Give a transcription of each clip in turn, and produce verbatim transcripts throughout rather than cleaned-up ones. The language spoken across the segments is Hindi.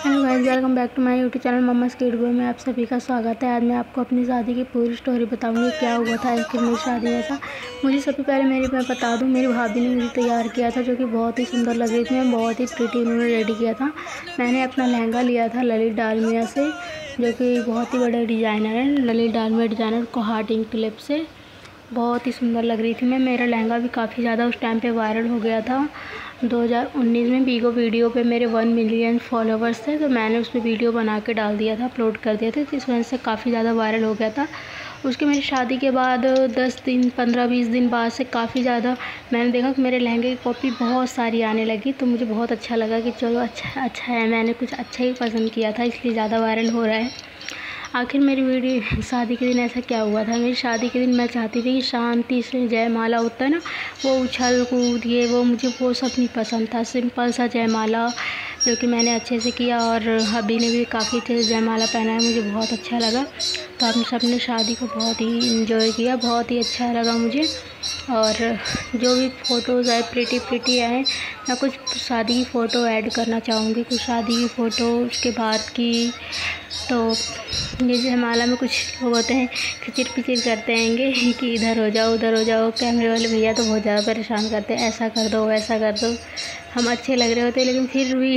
Hello guys, welcome back to my YouTube channel mamma's kid boy में आप सभी का स्वागत है। आज मैं आपको अपनी शादी की पूरी स्टोरी बताऊंगी, क्या हुआ था आखिर मेरी शादी में। ऐसा मुझे सबसे पहले मेरी मैं बता दूं, मेरी भाभी ने मुझे तैयार किया था, जो कि बहुत ही सुंदर लग रही थी। मैं बहुत ही प्रिटी उन्होंने रेडी किया था। मैंने अपना लहंगा लिया था ललित डालमिया से, जो कि बहुत ही बड़े डिज़ाइनर है। ललित डालमिया डिज़ाइनर को हार्टिंग क्लिप से बहुत ही सुंदर लग रही थी मैं। मेरा लहंगा भी काफ़ी ज़्यादा उस टाइम पे वायरल हो गया था। दो हज़ार उन्नीस में वीगो वीडियो पे मेरे वन मिलियन फॉलोवर्स थे, तो मैंने उस पर वीडियो बना के डाल दिया था, अपलोड कर दिया था, तो इस वजह से काफ़ी ज़्यादा वायरल हो गया था। उसके मेरी शादी के बाद दस दिन पंद्रह बीस दिन बाद से काफ़ी ज़्यादा मैंने देखा कि मेरे लहंगे की कॉपी बहुत सारी आने लगी, तो मुझे बहुत अच्छा लगा कि चलो अच्छा अच्छा है, मैंने कुछ अच्छा ही पसंद किया था, इसलिए ज़्यादा वायरल हो रहा है। आखिर मेरी वीडियो शादी के दिन ऐसा क्या हुआ था। मेरी शादी के दिन मैं चाहती थी कि शांति से जयमाला होता है ना, वो उछल कूद ये वो मुझे वो सब नहीं पसंद था। सिंपल सा जयमाला जो कि मैंने अच्छे से किया, और हबी ने भी काफ़ी अच्छे से जयमाला पहना है, मुझे बहुत अच्छा लगा। तो हम सब ने शादी को बहुत ही इंजॉय किया, बहुत ही अच्छा लगा मुझे। और जो भी फ़ोटोज़ आए प्रिटी प्रिटी आए, मैं कुछ शादी की फ़ोटो ऐड करना चाहूँगी, कुछ शादी की फ़ोटो उसके बाद की। तो ये जयमाला में कुछ लोग होते हैं खिचिर पिचिर करते हैंगे कि इधर हो जाओ उधर हो जाओ। कैमरे वाले भैया तो बहुत ज़्यादा परेशान करते हैं, ऐसा कर दो वैसा कर दो। हम अच्छे लग रहे होते लेकिन फिर भी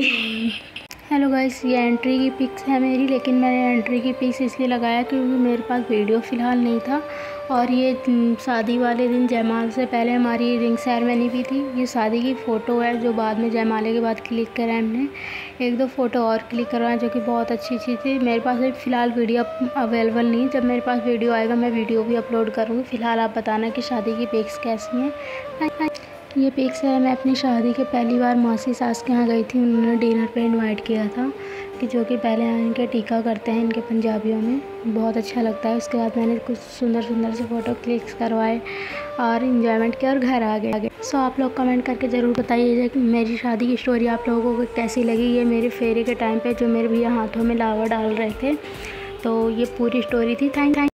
हेलो गाइस, ये एंट्री की पिक्स है मेरी, लेकिन मैंने एंट्री की पिक्स इसलिए लगाया क्योंकि मेरे पास वीडियो फ़िलहाल नहीं था। और ये शादी वाले दिन जयमाल से पहले हमारी रिंग सेरेमनी भी थी। ये शादी की फ़ोटो है जो बाद में जयमाले के बाद क्लिक करा हमने। एक दो फ़ोटो और क्लिक करवाएं जो कि बहुत अच्छी अच्छी थी। मेरे पास अभी फ़िलहाल वीडियो अवेलेबल नहीं, जब मेरे पास वीडियो आएगा मैं वीडियो भी अपलोड करूँगी। फ़िलहाल आप बताना कि शादी की पिक्स कैसी हैं। ये पिक्स है, मैं अपनी शादी के पहली बार मौसी सास के यहाँ गई थी। उन्होंने डिनर पे इनवाइट किया था, कि जो कि पहले इनके टीका करते हैं इनके पंजाबियों में, बहुत अच्छा लगता है। उसके बाद मैंने कुछ सुंदर सुंदर से फ़ोटो क्लिक्स करवाए और इन्जॉयमेंट किया और घर आ गए। सो आप लोग कमेंट करके ज़रूर बताइए कि मेरी शादी की स्टोरी आप लोगों को कैसी लगी। ये मेरे फेरे के टाइम पर जो मेरे भैया हाथों में लावा डाल रहे थे, तो ये पूरी स्टोरी थी। थैंक